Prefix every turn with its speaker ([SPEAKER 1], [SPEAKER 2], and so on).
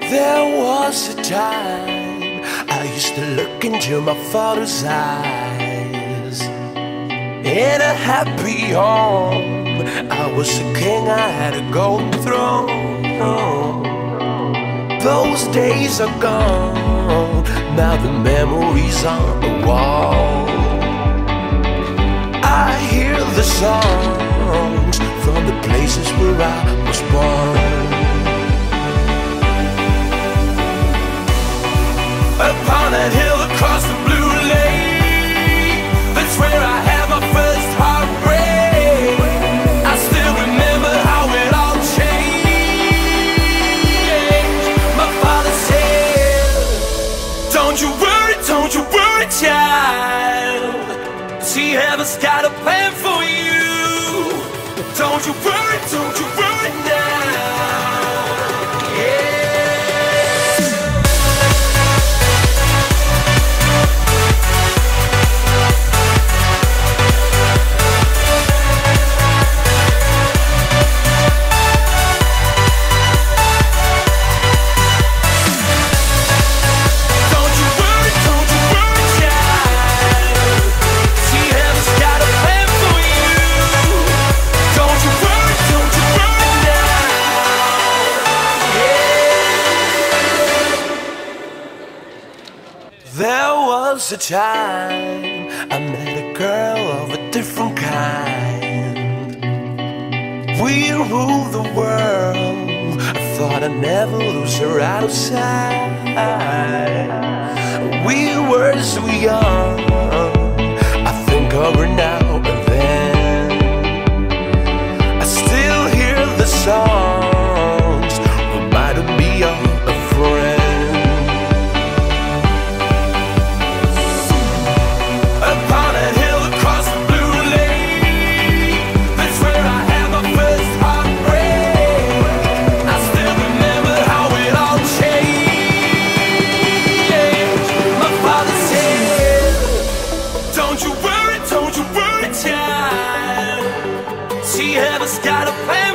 [SPEAKER 1] There was a time I used to look into my father's eyes. In a happy home, I was a king, I had a golden throne. Those days are gone, now the memories on the wall. I hear the songs from the places where I was born. Upon that hill across the blue lake, that's where I had my first heartbreak. I still remember how it all changed. My father said, don't you worry, child. See, heaven's got a plan for you. Don't you worry now. Yeah. There was a time I met a girl of a different kind. We ruled the world, I thought I'd never lose her out of sight. We were so young, I think of her now and then. I still hear the songs, reminding me of a friend. See, heaven's got a plan.